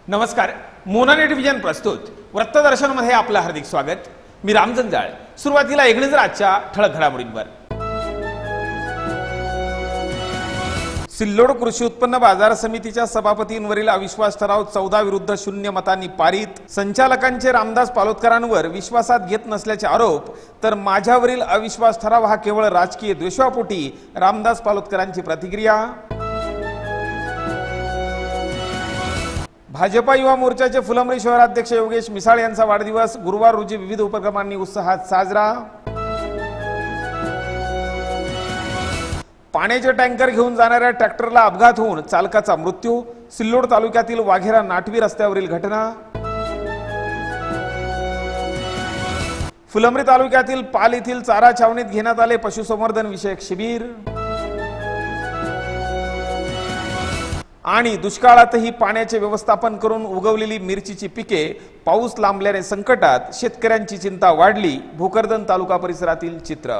नमस्कार, मोना टेलिव्हिजन प्रस्तुत व्रत्तदर्शन मध्ये आपलं हार्दिक स्वागत। मी रामजंजाळ। सुरुवातीला एक नजर आजच्या ठळक घडामोडींवर। सिल्लोड कृषी उत्पन्न बाजार समितीच्या सभापतींवरील अविश्वास ठराव 14 विरुद्ध 0 मतांनी पारित। संचालकांचे रामदास पालोदकरांवर विश्वासात घेत नसल्याचे आरोप, तर माझ्यावरील अविश्वास ठराव हा केवळ राजकीय द्वेषापोटी, रामदास पालोदकरांची प्रतिक्रिया। भाजपा युवा मोर्चाचे फुलंब्री शहराध्यक्ष योगेश मिसाळ यांचा वाढदिवस गुरुवार रोजी विविध उपक्रमांनी उत्साहात साजरा। पाण्याचे टँकर घेऊन जाणाऱ्या ट्रॅक्टरला अपघात होऊन चालकाचा मृत्यू। सिल्लोड तालुक्यातील वाघेरा नाटवी रस्त्यावरील घटना। फुलंब्री तालुक्यातील पाल येथील चारा छावणीत घेण्यात आले पशुसंवर्धन विषयक शिबिर। आणि दुष्काळातही पाण्याचे व्यवस्थापन करून उगवलेली मिरचीची पिके पाऊस लांबल्याने संकटात, शेतकऱ्यांची चिंता वाढली। भोकरदन तालुका परिसरातील चित्र।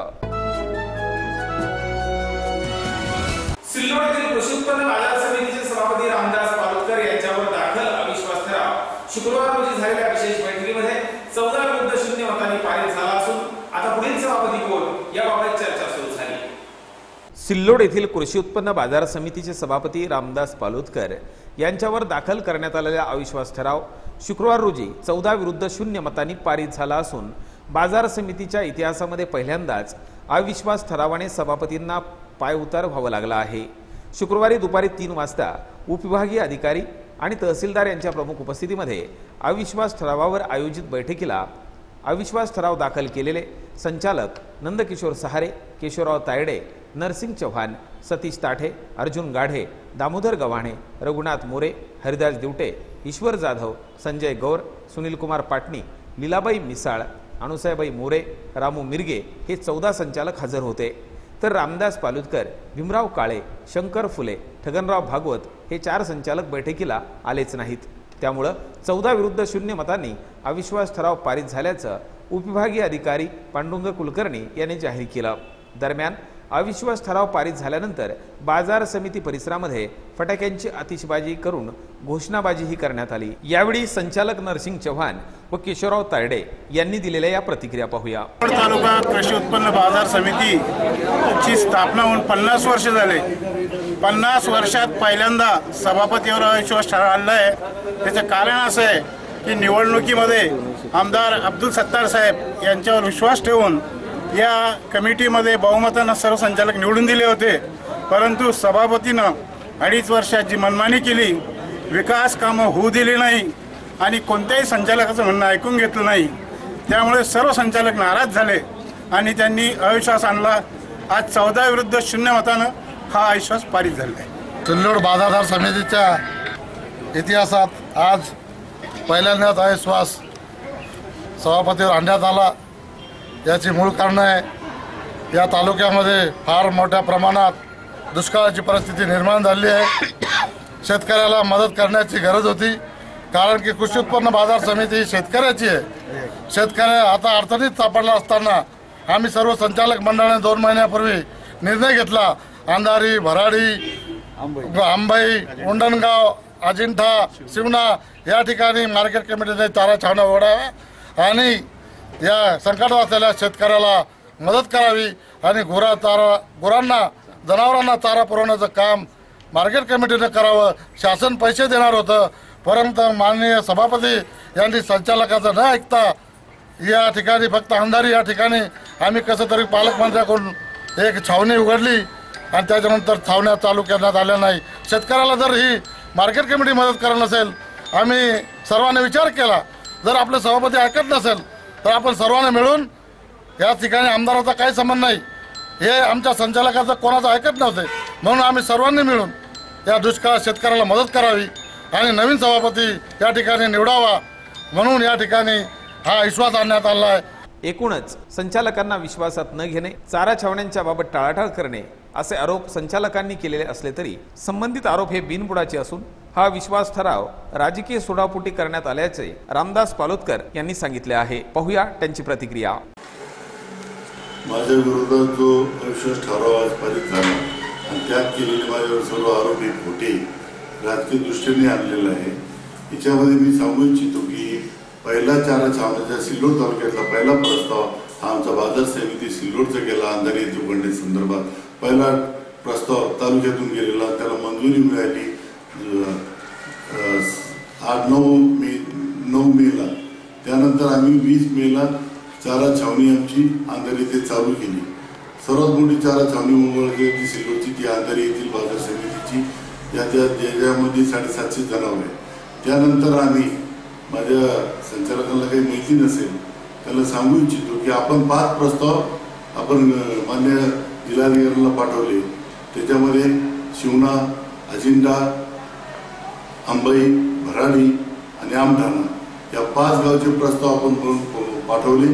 सिल्लोडतील कृषी उत्पन्न बाजार समितीचे सभापती रामदास पालोदकर यांच्यावर दाखल अविश्वास ठराव शुक्रवार रोजी झालेल्या विशेष बैठकीमध्ये 14 विरुद्ध 0 मतांनी पारित झाला असून आता पुढील सभापती कोण याबाबत चर्चा सुरू झाली। सिल्लोड येथील कृषी उत्पन्न बाजार समितीचे सभापती रामदास पालोदकर यांच्यावर दाखल करण्यात आलेला अविश्वास ठराव शुक्रवार रोजी 14 विरुद्ध 0 मतांनी पारित झाला असून बाजार समितीच्या इतिहासामध्ये पहिल्यांदाच अविश्वास ठरावाने सभापतींना पायउतार व्हावं लागला आहे। शुक्रवारी दुपारी 3 वाजता उपविभागीय अधिकारी आणि तहसीलदार यांच्या प्रमुख उपस्थितीमध्ये अविश्वास ठरावावर आयोजित बैठकीला अविश्वास ठराव दाखल केलेले संचालक नंदकिशोर सहारे, केशवराव तायडे, नरसिंग चव्हाण, सतीश ताठे, अर्जुन गाढे, दामोदर गव्हाणे, रघुनाथ मोरे, हरिदास दिवटे, ईश्वर जाधव, संजय गौर, सुनील कुमार पाटणी, लीलाबाई मिसाळ, अनुसाईबाई मोरे, रामू मिरगे हे 14 संचालक हजर होते। तर रामदास पालोदकर, भीमराव काळे, शंकर फुले, ठगनराव भागवत हे 4 संचालक बैठकीला आलेच नाहीत। त्यामुळे 14 विरुद्ध 0 मतांनी अविश्वास ठराव पारित झाल्याचं उपविभागीय अधिकारी पांडुरंग कुलकर्णी यांनी जाहीर केलं। दरम्यान अविश्वास ठराव पारित झाल्यानंतर बाजार समिती परिसरामध्ये फटाक्यांची आतिषबाजी करून घोषणाबाजीही करण्यात आली। यावेळी संचालक नरसिंग चव्हाण व केशवराव तायडे यांनी दिलेल्या या प्रतिक्रिया पाहूया। तालुका कृषी उत्पन्न बाजार समितीची स्थापना होऊन 50 वर्ष झाले। 50 वर्षात पहिल्यांदा सभापतीवर अविश्वास ठराव आला आहे। त्याचं कारण असं आहे की निवडणुकीमध्ये आमदार अब्दुल सत्तार साहेब यांच्यावर विश्वास ठेवून या कमिटीमध्ये बहुमतानं सर्व संचालक निवडून दिले होते, परंतु सभापतीनं 2.5 वर्षाची मनमानी केली, विकास कामं होऊ दिली नाही आणि कोणत्याही संचालकाचं म्हणणं ऐकून घेतलं नाही। त्यामुळे सर्व संचालक नाराज झाले आणि त्यांनी अविश्वास आणला। आज 14 विरुद्ध 0 मतानं हा अविश्वास पारित झाला आहे। सिल्लोड बाजार समितीच्या इतिहासात आज पहिल्यांदाच अविश्वास सभापतीवर आणण्यात आला। याची मूळ कारण आहे या तालुक्यामध्ये फार मोठ्या प्रमाणात दुष्काळाची परिस्थिती निर्माण झाली आहे। शेतकऱ्याला मदत करण्याची गरज होती, कारण की कृषी उत्पन्न बाजार समिती शेतकऱ्याची आहे। शेतकरी आता अडचणीत सापडला असताना आम्ही सर्व संचालक मंडळाने 2 महिन्यापूर्वी निर्णय घेतला। अंधारी, भराडी, अंबाई, उंडणगाव, अजिंठा, शिवना या ठिकाणी मार्केट कमिटीने चारा छावण्या उघडाव्या आणि या संकटात असलेल्या शेतकऱ्याला मदत करावी आणि गुरांना, जनावरांना चारा पुरवण्याचं काम मार्केट कमिटीने करावं। शासन पैसे देणार होतं, परंतु माननीय सभापती यांनी संचालकाचं न ऐकता या ठिकाणी फक्त अंधारी या ठिकाणी आम्ही कसं तरी पालकमंत्र्याकडून एक छावणी उघडली आणि त्याच्यानंतर छावण्या चालू करण्यात आल्या नाही। शेतकऱ्याला जर ही मार्केट कमिटी मदत करत नसेल, आम्ही सर्वांनी विचार केला, जर आपले सभापती ऐकत नसेल तर आपण सर्वांनी मिळून या ठिकाणी आमदाराचा काही संबंध नाही, हे आमच्या संचालकाचं कोणाचं ऐकत नव्हते, म्हणून आम्ही सर्वांनी मिळून या दुष्काळ शेतकऱ्याला मदत करावी आणि नवीन सभापती या ठिकाणी निवडावा म्हणून या ठिकाणी हा विश्वास आणण्यात आला आहे। एकूणच संचालकांना विश्वासात न घेणे, चारा छावण्यांच्या बाबत टाळाटाळ करणे असे आरोप संचालकांनी केलेले असले तरी संबंधित आरोप हे बिनबुडाचे असून हा विश्वास ठराव राजकीय सोडापोटी करण्यात आल्याचे रामदास पालोदकर यांनी सांगितले आहे। पाहूया त्यांची प्रतिक्रिया। माझ्या विरोधात जो अविश्वास ठराव आज पारित झाला आणि त्यात केलेले माझ्यावर सर्व आरोप हे खोटे राजकीय दृष्टीने आणलेला आहे। याच्यामध्ये मी सांगू इच्छितो की पहिला चारा छावण्याच्या सिल्लोड तालुक्यातला पहिला प्रस्ताव हा आमचा बाजार समिती सिल्लोडचा गेला अंधारी उघडणे संदर्भात पहिला प्रस्ताव तालुक्यातून गेलेला, त्याला मंजुरी मिळाली 9 मेला. त्यानंतर आम्ही 20 मेला चारा छावणी आमची अंधारी येथे चालू केली. सर्वात मोठी चारा छावणी ओळखली सिल्लोडची ती अंधारी येथील बाजार समितीची, ज्याच्यामध्ये 750 जनावर आहे. त्यानंतर आम्ही माझ्या संचालकांना काही माहिती नसेल त्याला सांगू इच्छितो की आपण 5 प्रस्ताव आपण मान्य जिल्हाधिकाऱ्यांना पाठवले. त्याच्यामध्ये शिवना, अजिंठा, अंबई, भराडी आणि आमठाणा या 5 गावचे प्रस्ताव आपण पाठवले.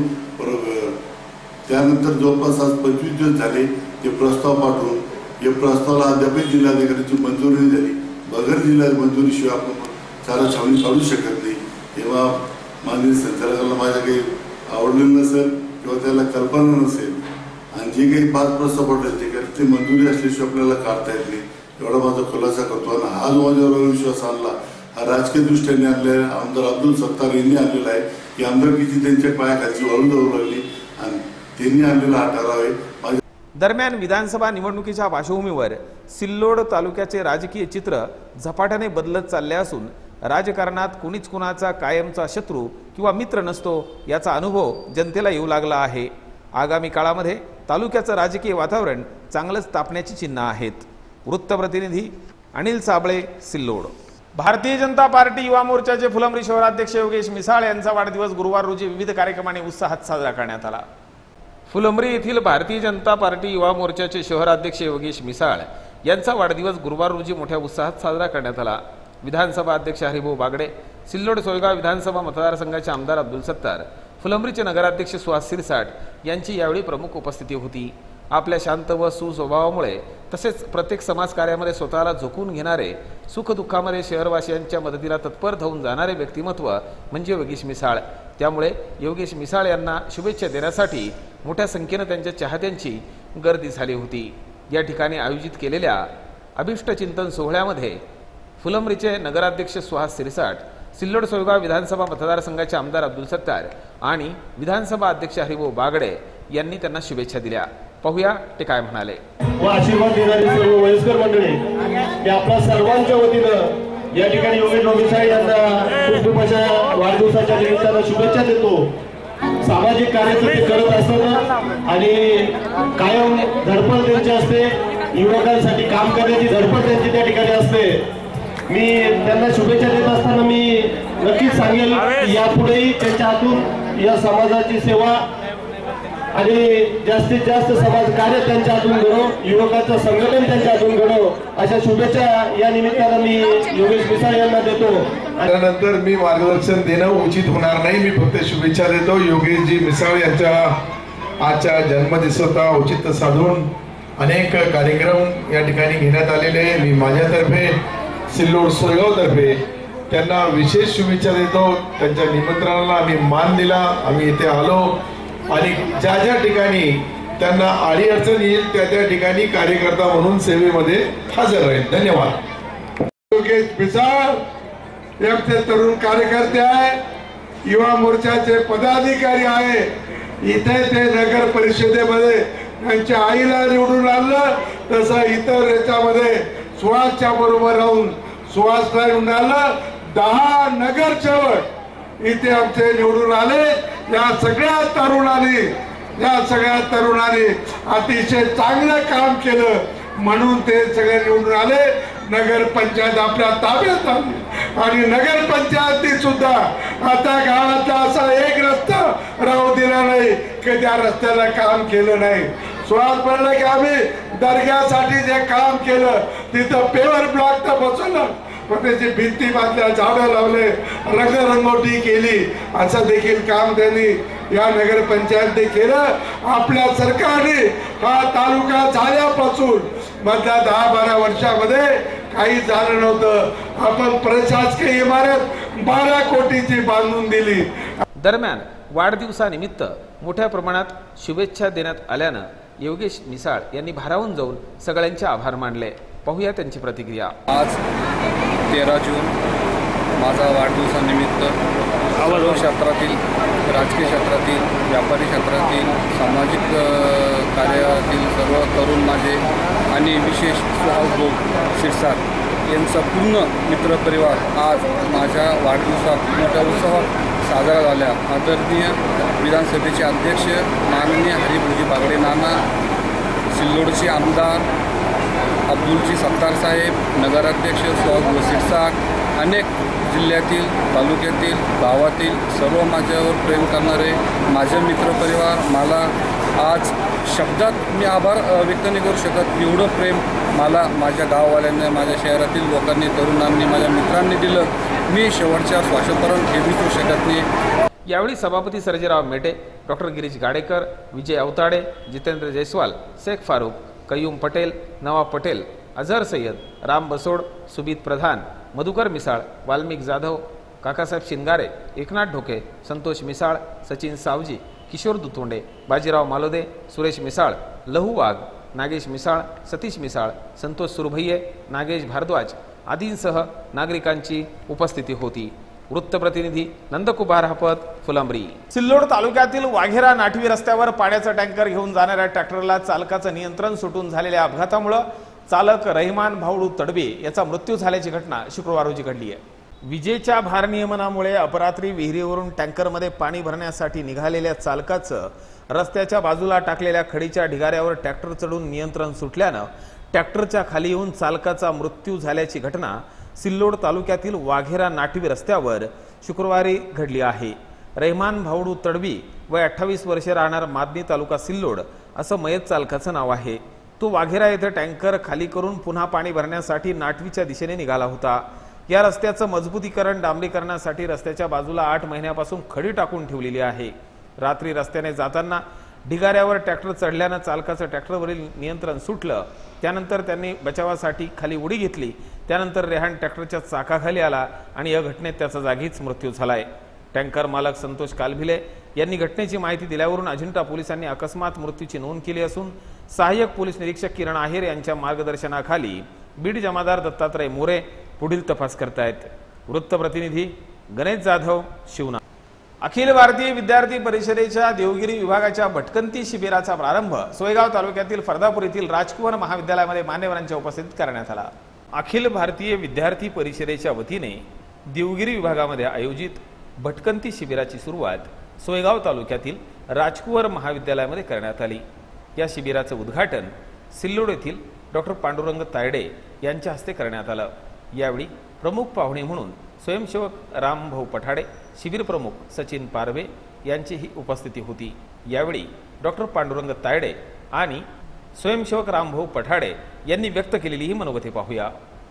त्यानंतर जवळपास आज 25 दिवस झाले ते प्रस्ताव पाठवून या प्रस्तावाला अद्यापही जिल्हाधिकाऱ्यांची मंजुरी नाही झाली. बगर जिल्हा मंजुरीशिवाय आपण चारा छावणी काढू शकत नाही. तेव्हा माननीय संचालकांना माझ्या काही आवडलेलं नसेल किंवा त्याला कल्पना नसेल आणि जे काही 5 प्रस्ताव पाठवले ते मंजुरी असल्याशिवाय आपल्याला काढता येत नाही एवढा माझा खुलासा करतो. आणि हा जो माझ्यावर विश्वास आणला हा राजकीय दृष्ट्याने आणलेला आमदार अब्दुल सत्तार यांनी आणलेला आहे की आमदारकीची त्यांच्या पायाखालची वाळू जाऊ लागली आणि त्यांनी आणलेला हा ठराव आहे. दरम्यान विधानसभा निवडणुकीच्या पार्श्वभूमीवर सिल्लोड तालुक्याचे राजकीय चित्र झपाट्याने बदलत चालले असून राजकारणात कुणीच कुणाचा कायमचा शत्रू किंवा मित्र नसतो याचा अनुभव जनतेला येऊ लागला आहे. आगामी काळामध्ये तालुक्याचं राजकीय वातावरण चांगलंच तापण्याची चिन्ह आहेत. वृत्तप्रतिनिधी अनिल साबळे, सिल्लोड. भारतीय जनता पार्टी युवा मोर्चाचे फुलंब्री शहराध्यक्ष योगेश मिसाळ यांचा वाढदिवस गुरुवार रोजी विविध कार्यक्रमांनी उत्साहात साजरा करण्यात आला. फुलंब्री येथील भारतीय जनता पार्टी युवा मोर्चाचे शहराध्यक्ष योगेश मिसाळ यांचा वाढदिवस गुरुवार रोजी मोठ्या उत्साहात साजरा करण्यात आला. विधानसभा अध्यक्ष हरिभाऊ बागडे, सिल्लोड सोयगाव विधानसभा मतदारसंघाचे आमदार अब्दुल सत्तार, फुलंब्रीचे नगराध्यक्ष सुहास सिरसाट यांची यावेळी प्रमुख उपस्थिती होती. आपल्या शांत व सुस्वभावामुळे तसेच प्रत्येक समाजकार्यामध्ये स्वतःला झोकून घेणारे, सुखदुःखामध्ये शहरवासियांच्या मदतीला तत्पर होऊन जाणारे व्यक्तिमत्व म्हणजे योगेश मिसाळ. त्यामुळे योगेश मिसाळ यांना शुभेच्छा देण्यासाठी मोठ्या संख्येने त्यांच्या चाहत्यांची गर्दी झाली होती. या ठिकाणी आयोजित केलेल्या अभिष्टचिंतन सोहळ्यामध्ये फुलंब्रीचे नगराध्यक्ष सुहास सिरसाट, सिल्लोड सोयगाव विधानसभा मतदारसंघाचे आमदार अब्दुल सत्तार आणि विधानसभा अध्यक्ष हरिभाऊ बागडे यांनी त्यांना शुभेच्छा दिल्या. पाहूया ते काय म्हणाले. व आशीर्वाद देणारी सर्व वयस्कर मंडळी, मी आपल्या सर्वांच्या वतीनं या ठिकाणी योगेश मिसाळ यांना खूप अशा वाढदिवसाच्या निमित्तानं शुभेच्छा देतो. सामाजिक कार्य ते करत असताना आणि कायम धडपड त्यांची असते, युवकांसाठी काम करण्याची धडपड त्यांची त्या ठिकाणी असते. मी त्यांना शुभेच्छा देत असताना मी नक्कीच सांगेल की यापुढेही त्यांच्या हातून या समाजाची सेवा आणि जास्तीत जास्त समाज कार्य त्यांच्या हातून घडो, युवकांचं संघटन त्यांच्या हातून घडो, अशा शुभेच्छा या निमित्तानं मी योगेश मिसाळ यांना देतो. त्यानंतर मी मार्गदर्शन देणं उचित होणार नाही, मी फक्त शुभेच्छा देतो. योगेशजी मिसाळ यांच्या आजच्या जन्मदिवसाचा औचित्य साधून अनेक कार्यक्रम या ठिकाणी घेण्यात आलेले आहे. मी माझ्यातर्फे सिल्लोड सोयगावतर्फे त्यांना विशेष शुभेच्छा देतो. त्यांच्या निमंत्रणाला आम्ही मान दिला, आम्ही इथे आलो आणि ज्या ज्या ठिकाणी त्यांना अडीअडचण येईल त्या त्या ठिकाणी कार्यकर्ता म्हणून सेवेमध्ये हजर राहील. धन्यवाद. योगेश मिसाळ हे तरुण कार्यकर्ते आहे, युवा मोर्चाचे पदाधिकारी आहे. इथे ते नगर परिषदेमध्ये त्यांच्या आईला निवडून आणलं, तसं इतर याच्यामध्ये सुहासच्या बरोबर राहून सुहासला निवडून आणलं. 10 नगरसेवक इथे आमचे निवडून आले. या सगळ्या तरुणांनी अतिशय चांगलं काम केलं म्हणून ते सगळे निवडून आले. नगर पंचायत आपल्या ताब्यात आली आणि नगर पंचायती सुद्धा आता गावाचा असा एक रस्ता राहू दिला नाही की त्या रस्त्याला काम केलं नाही. सुहास म्हणलं की आम्ही दर्ग्यासाठी जे काम केलं तिथं पेवर ब्लॉक तर बसवलं, पण त्याची भिंती बांधल्या, झाडं लावले, रंगरंगोटी केली, असं देखील काम त्यांनी या नगरपंचायतने केलं. आपल्या सरकारने हा तालुका झाल्यापासून मधल्या 10-12 वर्षामध्ये काही झालं नव्हतं. आपण प्रशासकीय इमारत 12 कोटीची बांधून दिली. दरम्यान वाढदिवसानिमित्त मोठ्या प्रमाणात शुभेच्छा देण्यात आल्यानं योगेश मिसाळ यांनी भारावून जाऊन सगळ्यांचे आभार मानले. पाहूया त्यांची प्रतिक्रिया. आज 13 जून माझा वाढदिवसानिमित्त सर्व क्षेत्रातील, राजकीय क्षेत्रातील, व्यापारी क्षेत्रातील, सामाजिक कार्यातील सर्व तरुण माझे आणि विशेष सुहासभाऊ शिरसाट यांचा पूर्ण मित्रपरिवार आज माझ्या वाढदिवसात मोठ्या उत्सवात साजरा झाल्या. आदरणीय विधानसभेचे अध्यक्ष माननीय हरिभाऊजी बागडे नाना, सिल्लोडचे आमदार अब्दुलजी सत्तार साहेब, नगराध्यक्ष सुहासभाऊ शिरसाट, अनेक जिल्ह्यातील, तालुक्यातील, गावातील सर्व माझ्यावर प्रेम करणारे माझे मित्रपरिवार, मला आज शब्दात मी आभार व्यक्त नाही करू शकत. एवढं प्रेम मला माझ्या गाववाल्यांनी, माझ्या शहरातील लोकांनी, तरुणांनी, माझ्या मित्रांनी दिलं. मी शेवटच्या श्वासापर्यंत हे विसरू शकत नाही. यावेळी सभापती सर्जेराव मेटे, डॉक्टर गिरीश गाडेकर, विजय अवताडे, जितेंद्र जयस्वाल, शेख फारूक, कयूम पटेल, नवाब पटेल, अझहर सय्यद, राम बसोड, सुबीत प्रधान, मधुकर मिसाळ, वाल्मिक जाधव, काकासाहेब शिंगारे, एकनाथ ढोके, संतोष मिसाळ, सचिन सावजी, किशोर दुतोंडे, बाजीराव मालोदे, सुरेश मिसाळ, लहू वाघ, नागेश मिसाळ, सतीश मिसाळ, संतोष सुरभैये, नागेश भारद्वाज आदींसह नागरिकांची उपस्थिती होती. वृत्तप्रतिनिधी नंदकुमार हापत, फुलंब्री. सिल्लोड तालुक्यातील वाघेरा नाठवी रस्त्यावर पाण्याचा टँकर घेऊन जाणाऱ्या ट्रॅक्टरला चालकाचं नियंत्रण सुटून झालेल्या अपघातामुळे चालक रहिमान भावडू तडबे याचा मृत्यू झाल्याची घटना शुक्रवार रोजी घडली आहे. विजेच्या भारनियमनामुळे अपरात्री विहिरीवरून टँकरमध्ये पाणी भरण्यासाठी निघालेल्या चालकाचं रस्त्याच्या बाजूला टाकलेल्या खडीच्या ढिगाऱ्यावर ट्रॅक्टर चढून नियंत्रण सुटल्यानं ट्रॅक्टरच्या खाली येऊन चालकाचा मृत्यू झाल्याची घटना सिल्लोड तालुक्यातील वाघेरा नाठवी रस्त्यावर शुक्रवारी घडली आहे. रहिमान भावडू तडबी वय 28 वर्षे, राहणार मादनी, तालुका सिल्लोड असं मयत चालकाचं नाव आहे. तो वाघेरा येथे टँकर खाली करून पुन्हा पाणी भरण्यासाठी नाठवीच्या दिशेने निघाला होता. या रस्त्याचं मजबूतीकरण, डांबरीकरणासाठी रस्त्याच्या बाजूला 8 महिन्यापासून खडी टाकून ठेवलेली आहे. रात्री रस्त्याने जाताना ढिगाऱ्यावर ट्रॅक्टर चढल्यानं चालकाचं ट्रॅक्टरवरील नियंत्रण सुटलं. त्यानंतर त्यांनी बचावासाठी खाली उडी घेतली. त्यानंतर रेहान ट्रॅक्टरच्या चाकाखाली आला आणि या घटनेत त्याचा जागीच मृत्यू झालाय. टँकर मालक संतोष कालभिले यांनी घटनेची माहिती दिल्यावरून अजिंठा पोलिसांनी अकस्मात मृत्यूची नोंद केली असून सहाय्यक पोलीस निरीक्षक किरण आहेर यांच्या मार्गदर्शनाखाली बीड जमादार दत्तात्रय मोरे पुढील तपास करतायत. वृत्तप्रतिनिधी गणेश जाधव, शिवना. अखिल भारतीय विद्यार्थी परिषदेच्या देवगिरी विभागाच्या भटकंती शिबिराचा प्रारंभ सोयगाव तालुक्यातील फरदापूर येथील राजकुवर महाविद्यालयामध्ये मान्यवरांच्या उपस्थितीत करण्यात आला. अखिल भारतीय विद्यार्थी परिषदेच्या वतीने देवगिरी विभागामध्ये आयोजित भटकंती शिबिराची सुरुवात सोयगाव तालुक्यातील राजकुवर महाविद्यालयामध्ये करण्यात आली. या शिबिराचं उद्घाटन सिल्लोड येथील डॉक्टर पांडुरंग तायडे यांच्या हस्ते करण्यात आलं. यावेळी प्रमुख पाहुणे म्हणून स्वयंसेवक रामभाऊ पठाडे, शिबिर प्रमुख सचिन पारवे यांचीही उपस्थिती होती. यावेळी डॉक्टर पांडुरंग तायडे आणि स्वयंसेवक रामभाऊ पठाडे यांनी व्यक्त केलेली ही मनोगते पाहूया.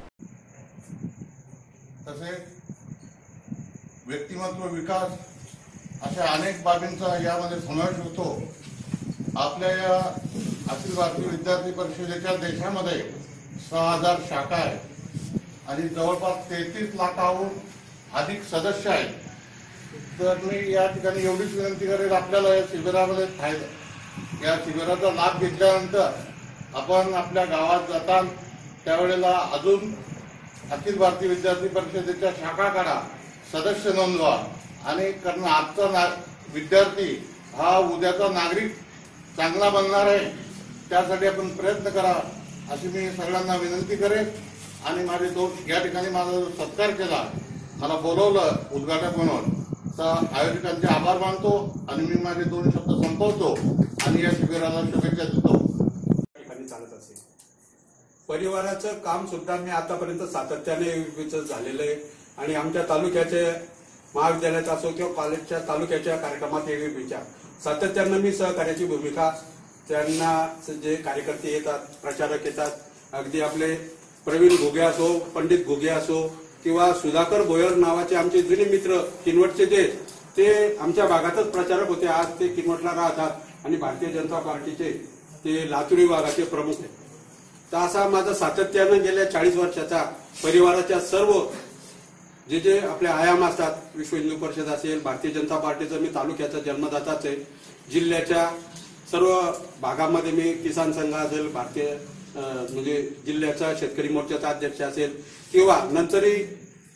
तसेच व्यक्तिमत्व विकास अशा अनेक बाबींचा यामध्ये समावेश होतो. आपल्या या अखिल भारतीय विद्यार्थी परिषदेच्या देशामध्ये 6000 शाखा आहेत आणि जवळपास 33 लाखाहून अधिक सदस्य आहेत. तर मी या ठिकाणी एवढीच विनंती करेल, आपल्याला या शिबिरामध्ये या शिबिराचा लाभ घेतल्यानंतर आपण आपल्या गावात जाताल त्यावेळेला अजून अखिल भारतीय विद्यार्थी परिषदेच्या शाखा काढा, सदस्य नोंदवा आणि कारण आजचा विद्यार्थी हा उद्याचा नागरिक चांगला बनणार आहे. त्यासाठी आपण प्रयत्न करा अशी मी सगळ्यांना विनंती करेन. आणि माझे या ठिकाणी माझा जो सत्कार केला, मला बोलवलं उद्घाटक म्हणून, तर आयोजकांचे आभार मानतो आणि मी माझे 2 शब्द संपवतो आणि या शिबिराला शुभेच्छा देतो. चालत असेल परिवाराचं काम सुद्धा मी आतापर्यंत सातत्याने झालेलं आहे आणि आमच्या तालुक्याचे महाविद्यालयात असो किंवा कॉलेजच्या तालुक्याच्या कार्यक्रमात हे विचार सातत्यानं मी सहकार्याची भूमिका, त्यांना जे कार्यकर्ते येतात, प्रचारक येतात, अगदी आपले प्रवीण घुगे असो, पंडित घुगे असो किंवा सुधाकर बोयर नावाचे आमचे जुने मित्र किनवटचे ते आमच्या भागातच प्रचारक होते. आज ते किनवटला राहतात आणि भारतीय जनता पार्टीचे ते लातूर विभागाचे प्रमुख आहेत. तर असा माझा सातत्यानं गेल्या 40 वर्षाचा परिवाराच्या सर्व जे आपले आयाम असतात, विश्व हिंदू परिषद असेल, भारतीय जनता पार्टीचं मी तालुक्याचा जन्मदाताच आहे. जिल्ह्याच्या सर्व भागामध्ये मी किसान संघ असेल, भारतीय म्हणजे जिल्ह्याचा शेतकरी मोर्चाचा अध्यक्ष असेल किंवा नंतरही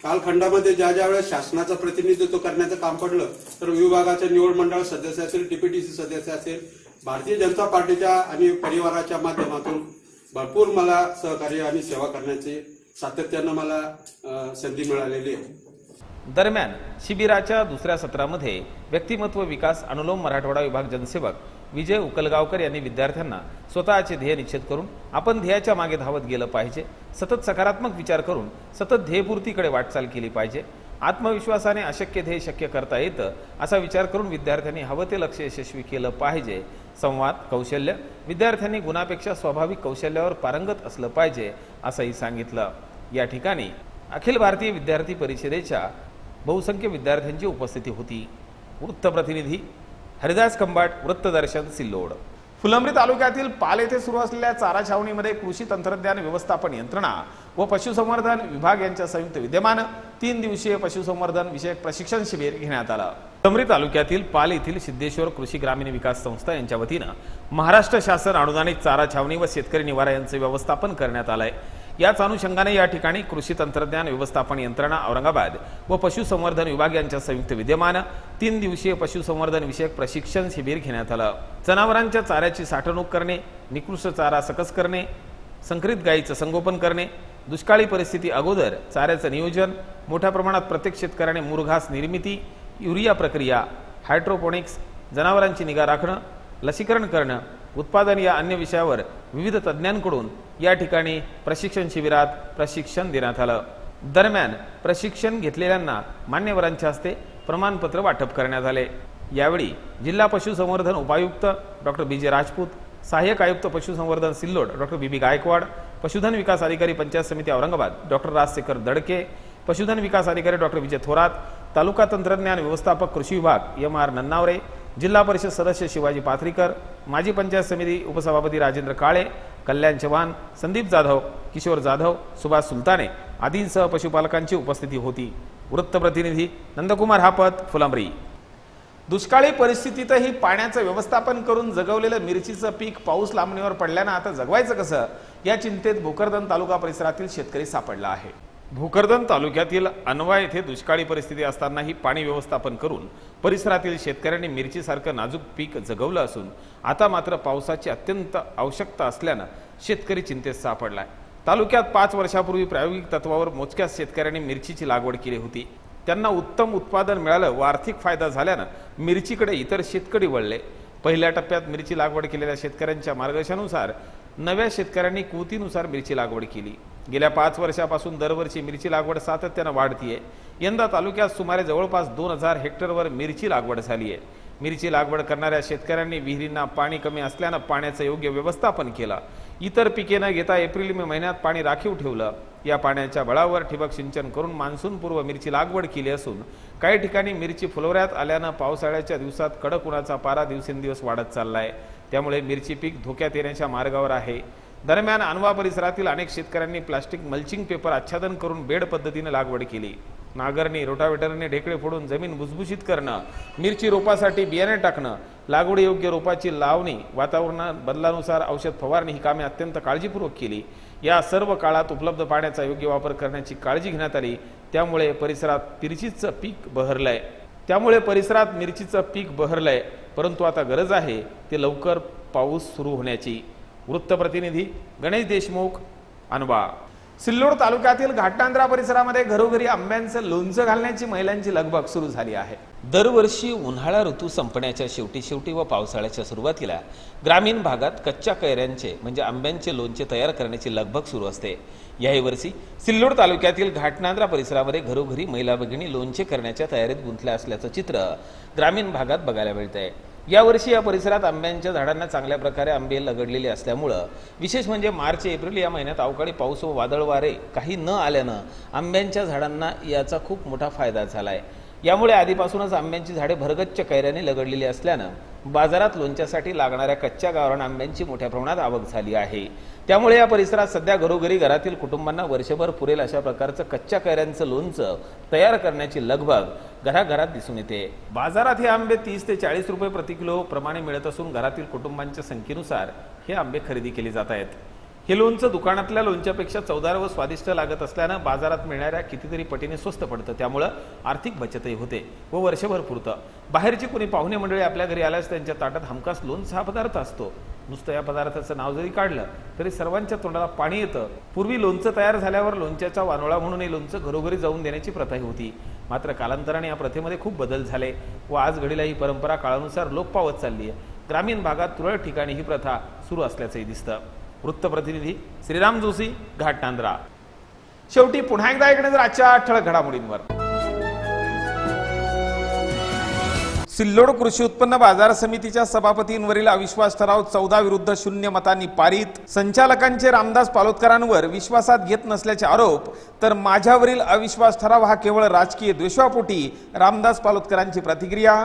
कालखंडामध्ये ज्या ज्या वेळेस शासनाचं प्रतिनिधित्व करण्याचं काम पडलं तर विभागाचे निवड मंडळ सदस्य असेल, DPTC सदस्य असेल, भारतीय जनता पार्टीच्या आणि परिवाराच्या माध्यमातून भरपूर मला सहकार्य आणि सेवा करण्याची सातत्यानं मला संधी मिळालेली आहे. दरम्यान शिबिराच्या दुसऱ्या सत्रामध्ये व्यक्तिमत्व विकास अनुलोम मराठवाडा विभाग जनसेवक विजय उकलगावकर यांनी विद्यार्थ्यांना स्वतःचे ध्येय निश्चित करून आपण ध्येयाच्या मागे धावत गेलं पाहिजे, सतत सकारात्मक विचार करून सतत ध्येयपूर्तीकडे वाटचाल केली पाहिजे, आत्मविश्वासाने अशक्य ध्येय शक्य करता येतं असा विचार करून विद्यार्थ्यांनी हवं ते लक्ष्य यशस्वी केलं पाहिजे, संवाद कौशल्य विद्यार्थ्यांनी गुणापेक्षा स्वाभाविक कौशल्यावर पारंगत असलं पाहिजे असंही सांगितलं. या ठिकाणी अखिल भारतीय विद्यार्थी परिषदेच्या बहुसंख्य विद्यार्थ्यांची उपस्थिती होती. वृत्तप्रतिनिधी हरिदास कंबाट, वृत्तदर्शन, सिल्लोड. फुलंब्री तालुक्यातील पाल येथे सुरू असलेल्या चारा छावणीमध्ये कृषी तंत्रज्ञान व्यवस्थापन यंत्रणा व पशुसंवर्धन विभाग यांच्या संयुक्त विद्यमानं 3 दिवसीय पशुसंवर्धन विषयक प्रशिक्षण शिबिर घेण्यात आलं. फुलंब्री तालुक्यातील पाल येथील सिद्धेश्वर कृषी ग्रामीण विकास संस्था यांच्या वतीनं महाराष्ट्र शासन अनुदानित चारा छावणी व शेतकरी निवारा यांचे व्यवस्थापन करण्यात आलंय. याच अनुषंगाने या ठिकाणी कृषी तंत्रज्ञान व्यवस्थापन यंत्रणा औरंगाबाद व पशुसंवर्धन विभाग यांच्या संयुक्त विद्यमानं 3 दिवसीय पशुसंवर्धन विषयक प्रशिक्षण शिबिर घेण्यात आलं. जनावरांच्या चाऱ्याची साठवणूक करणे, निकृष्ट चारा सकस करणे, संकरित गायीचं संगोपन करणे, दुष्काळी परिस्थिती अगोदर चाऱ्याचं नियोजन, मोठ्या प्रमाणात प्रत्येक शेतकऱ्याने मुरघास निर्मिती, युरिया प्रक्रिया, हायड्रोपोनिक्स, जनावरांची निगा राखणं, लसीकरण करणं, उत्पादन या अन्य विषयावर विविध तज्ज्ञांकडून या ठिकाणी प्रशिक्षण शिबिरात प्रशिक्षण देण्यात आलं. दरम्यान प्रशिक्षण घेतलेल्यांना मान्यवरांच्या हस्ते प्रमाणपत्र वाटप करण्यात आले. यावेळी जिल्हा पशुसंवर्धन उपायुक्त डॉक्टर BJ राजपूत, सहाय्यक आयुक्त पशुसंवर्धन सिल्लोड डॉक्टर BB गायकवाड, पशुधन विकास अधिकारी पंचायत समिती औरंगाबाद डॉक्टर राजशेखर दडके, पशुधन विकास अधिकारी डॉक्टर विजय थोरात, तालुका तंत्रज्ञान व्यवस्थापक कृषी विभाग MR नन्नावरे, जिल्हा परिषद सदस्य शिवाजी पाथरीकर, माजी पंचायत समिती उपसभापती राजेंद्र काळे, कल्याण चव्हाण, संदीप जाधव, किशोर जाधव, सुभाष सुलताने आदींसह पशुपालकांची उपस्थिती होती. वृत्तप्रतिनिधी नंदकुमार हापत, फुलंब्री. दुष्काळी परिस्थितीतही पाण्याचं व्यवस्थापन करून जगवलेलं मिरचीचं पीक पाऊस लांबणीवर पडल्यानं आता जगवायचं कसं या चिंतेत भोकरदन तालुका परिसरातील शेतकरी सापडला आहे. भोकरदन तालुक्यातील अनवा येथे दुष्काळी परिस्थिती असतानाही पाणी व्यवस्थापन करून परिसरातील शेतकऱ्यांनी मिरचीसारखं नाजूक पीक जगवलं असून आता मात्र पावसाची अत्यंत आवश्यकता असल्यानं शेतकरी चिंतेत सापडलाय. तालुक्यात 5 वर्षापूर्वी प्रायोगिक तत्वावर मोजक्याच शेतकऱ्यांनी मिरचीची लागवड केली होती. त्यांना उत्तम उत्पादन मिळालं व आर्थिक फायदा झाल्यानं मिरचीकडे इतर शेतकरी वळले. पहिल्या टप्प्यात मिरची लागवड केलेल्या शेतकऱ्यांच्या मार्गदर्शनानुसार नव्या शेतकऱ्यांनी कृतीनुसार मिरची लागवड केली. गेल्या 5 वर्षापासून दरवर्षी मिरची लागवड सातत्यानं वाढतीये. यंदा तालुक्यात सुमारे जवळपास 2000 हेक्टरवर मिरची लागवड झाली आहे. मिरची लागवड करणाऱ्या शेतकऱ्यांनी विहिरींना पाणी कमी असल्यानं पाण्याचं योग्य व्यवस्थापन केलं. इतर पिके न घेता एप्रिल मे महिन्यात पाणी राखीव ठेवलं. या पाण्याच्या बळावर ठिबक सिंचन करून मान्सूनपूर्व मिरची लागवड केली असून काही ठिकाणी मिरची फुलवऱ्यात आल्यानं पावसाळ्याच्या दिवसात कडक उन्हाचा पारा दिवसेंदिवस वाढत चाललाय. त्यामुळे मिरची पीक धोक्यात येण्याच्या मार्गावर आहे. दरम्यान अनवा परिसरातील अनेक शेतकऱ्यांनी प्लास्टिक मल्चिंग पेपर आच्छादन करून बेड पद्धतीने लागवड केली. नांगरणी, रोटावेटरने ढेकळे फोडून जमीन भुसभुशीत करणं, मिरची रोपासाठी बियाणे टाकणं, लागवडीयोग्य रोपाची लावणी, वातावरण बदलानुसार औषध फवारणी ही कामे अत्यंत काळजीपूर्वक केली. या सर्व काळात उपलब्ध पाण्याचा योग्य वापर करण्याची काळजी घेण्यात आली. त्यामुळे परिसरात मिरचीचं पीक बहरलंय. परंतु आता गरज आहे ते लवकर पाऊस सुरू होण्याची. वृत्तप्रतिनिधी गणेश देशमुख, अनवा. सिल्लोड तालुक्यातील घाटनांद्रा परिसरामध्ये घरोघरी आंब्यांचं लोणचं घालण्याची महिलांची लगबग सुरू झाली आहे. दरवर्षी उन्हाळा ऋतू संपण्याच्या शेवटी व पावसाळ्याच्या सुरुवातीला ग्रामीण भागात कच्च्या कैऱ्यांचे म्हणजे आंब्यांचे लोणचे तयार करण्याची लगबग सुरू असते. याही वर्षी सिल्लोड तालुक्यातील घाटनांद्रा परिसरामध्ये घरोघरी महिला भगिनी लोणचे करण्याच्या तयारीत गुंतल्या असल्याचं चित्र ग्रामीण भागात बघायला मिळतंय. यावर्षी या परिसरात आंब्यांच्या झाडांना चांगल्या प्रकारे आंबे लगडलेले असल्यामुळं विशेष म्हणजे मार्च एप्रिल या महिन्यात अवकाळी पाऊस व वादळ वारे काही न आल्यानं आंब्यांच्या झाडांना याचा खूप मोठा फायदा झालाय. यामुळे आधीपासूनच आंब्यांची झाडे भरगच्च कैऱ्याने लगडलेली असल्यानं बाजारात लोणच्यासाठी लागणाऱ्या कच्च्या गावरान आंब्यांची मोठ्या प्रमाणात आवक झाली आहे. त्यामुळे या परिसरात सध्या घरोघरी घरातील कुटुंबांना वर्षभर पुरेल अशा प्रकारचं कच्च्या कैऱ्यांचं लोणचं तयार करण्याची लगबग घराघरात दिसून येते. बाजारात हे आंबे 30 ते 40 रुपये प्रति किलो प्रमाणे मिळत असून घरातील कुटुंबांच्या संख्येनुसार हे आंबे खरेदी केले जात आहेत. हे लोणचं दुकानातल्या लोणच्यापेक्षा चवदार व स्वादिष्ट लागत असल्यानं बाजारात मिळणाऱ्या कितीतरी पटीने स्वस्त पडतं, त्यामुळं आर्थिक बचतही होते व वर्षभर पुरतं। बाहेरची कोणी पाहुणे मंडळी आपल्या घरी आल्यास त्यांच्या ताटात हमखास लोणचं हा पदार्थ असतो। नुसतं या पदार्थाचं नाव जरी काढलं तरी सर्वांच्या तोंडाला पाणी येतं। पूर्वी लोणचं तयार झाल्यावर लोणच्याचा वानोळा म्हणून हे लोणचं घरोघरी जाऊन देण्याची प्रथाही होती, मात्र कालांतराने या प्रथेमध्ये खूप बदल झाले व आज घडीला ही परंपरा काळानुसार लोप पावत चालली आहे। ग्रामीण भागात तुरळक ठिकाणी ही प्रथा सुरू असल्याचंही दिसतं। वृत्तप्रतिनिधी श्रीराम जोशी, घाटनांद्रा। शेवटी पुन्हा एकदा ऐकणे आजच्या ठळक घडामोडींवर। सिल्लोड कृषी उत्पन्न बाजार समितीच्या सभापतींवरील अविश्वास ठराव 14 विरुद्ध 0 मतांनी पारित। संचालकांचे रामदास पालोदकरांवर विश्वासात घेत नसल्याचे आरोप, तर माझ्यावरील अविश्वास ठराव हा केवळ राजकीय द्वेषापोटी, रामदास पालोदकरांची प्रतिक्रिया।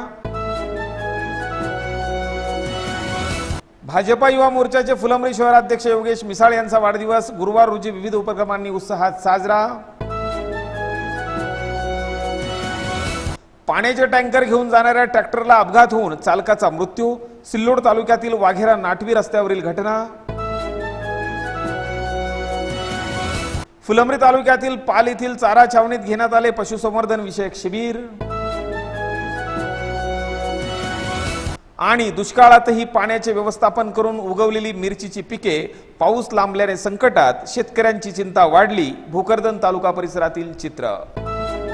भाजपा युवा मोर्चाचे फुलंब्री शहराध्यक्ष योगेश मिसाळ यांचा वाढदिवस गुरुवार रोजी विविध उपक्रमांनी उत्साहात साजरा। पाण्याचे टँकर घेऊन जाणाऱ्या ट्रॅक्टरला अपघात होऊन चालकाचा मृत्यू। सिल्लोड तालुक्यातील वाघेरा नाटवी रस्त्यावरील घटना। फुलंब्री तालुक्यातील पाल येथील चारा छावणीत घेण्यात आले पशुसंवर्धन विषयक शिबिर। आणि दुष्काळातही पाण्याचे व्यवस्थापन करून उगवलेली मिरचीची पिके पाऊस लांबल्याने संकटात, शेतकऱ्यांची चिंता वाढली। भोकरदन तालुका परिसरातील चित्र।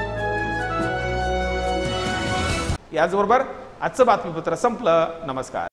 याचबरोबर आजचं बातमीपत्र संपलं। नमस्कार।